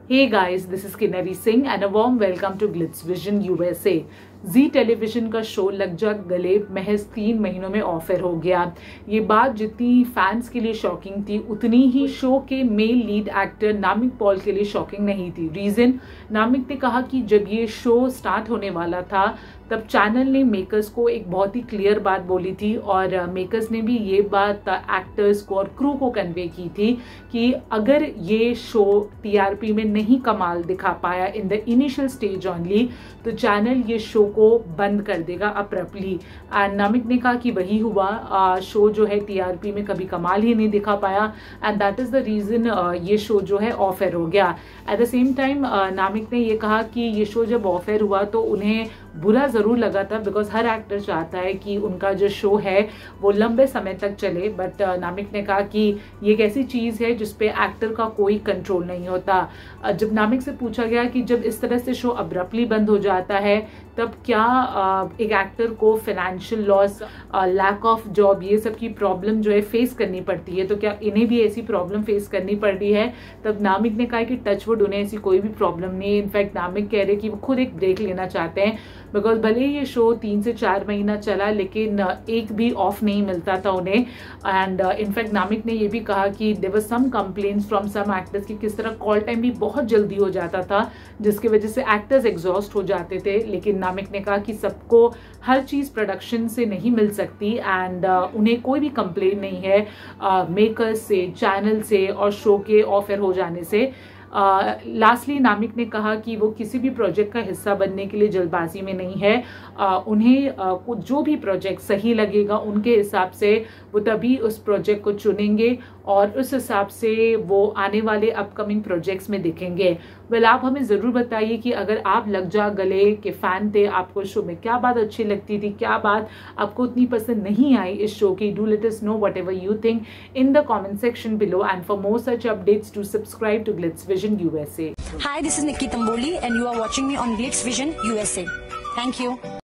Hey guys, this is Kinnari Singh and a warm welcome to Glitz Vision USA. Zee television का show Lag Ja गले महज 3 महीनों में offer हो गया। ये बात जितनी फैंस के लिए शॉकिंग थी उतनी ही शो के male lead actor Namik Paul के लिए शॉकिंग नहीं थी। रीज़न, नामिक ने कहा कि जब ये शो स्टार्ट होने वाला था तब चैनल ने मेकर्स को एक बहुत ही क्लियर बात बोली थी और मेकर्स ने भी ये बात एक्टर्स को और क्रू को कन्वे की थी कि अगर ये शो टीआरपी में नहीं कमाल दिखा पाया in the initial stage only तो चैनल ये शो को बंद कर देगा अब्रप्टली। एंड नामिक ने कहा कि वही हुआ, शो जो है टीआरपी में कभी कमाल ही नहीं दिखा पाया and that is the reason ये शो जो है ऑफर हो गया। At the same time Namik ने ये कहा कि ये शो जब ऑफर हुआ तो उन्हें बुरा ज़रूर लगा था बिकॉज हर एक्टर चाहता है कि उनका जो शो है वो लंबे समय तक चले, बट नामिक ने कहा कि ये एक ऐसी चीज़ है जिस पे एक्टर का कोई कंट्रोल नहीं होता। जब नामिक से पूछा गया कि जब इस तरह से शो अब्रप्टली बंद हो जाता है तब क्या एक एक्टर को financial loss, lack of job, ये सब की प्रॉब्लम जो है फेस करनी पड़ती है, तो क्या इन्हें भी ऐसी प्रॉब्लम फेस करनी पड़ रही है? तब नामिक ने कहा कि टचवुड उन्हें ऐसी कोई भी प्रॉब्लम नहीं है। इनफैक्ट नामिक कह रहे कि वो खुद एक ब्रेक लेना चाहते हैं बिकॉज भले ही ये शो 3 से 4 महीना चला लेकिन एक भी ऑफ नहीं मिलता था उन्हें। एंड इनफैक्ट नामिक ने ये भी कहा कि there were some complaints from some actors कि किस तरह कॉल टाइम भी बहुत जल्दी हो जाता था जिसकी वजह से एक्टर्स एग्जॉस्ट हो जाते थे। लेकिन नामिक ने कहा कि सबको हर चीज़ प्रोडक्शन से नहीं मिल सकती एंड उन्हें कोई भी कंप्लेन नहीं है मेकर्स से, चैनल से और शो के ऑफर हो जाने से। लास्टली नामिक ने कहा कि वो किसी भी प्रोजेक्ट का हिस्सा बनने के लिए जल्दबाजी में नहीं है। उन्हें जो भी प्रोजेक्ट सही लगेगा उनके हिसाब से वो तभी उस प्रोजेक्ट को चुनेंगे और उस हिसाब से वो आने वाले अपकमिंग प्रोजेक्ट्स में दिखेंगे। वेल, आप हमें ज़रूर बताइए कि अगर आप लग जा गले के फ़ैन थे, आपको शो में क्या बात अच्छी लगती थी, क्या बात आपको उतनी पसंद नहीं आई इस शो की। Do let us know whatever you think in the comment section below, and for more such updates do subscribe to Glitz Vision USA. Hi, this is Nikki Tamboli and you are watching me on Glitz Vision USA. Thank you.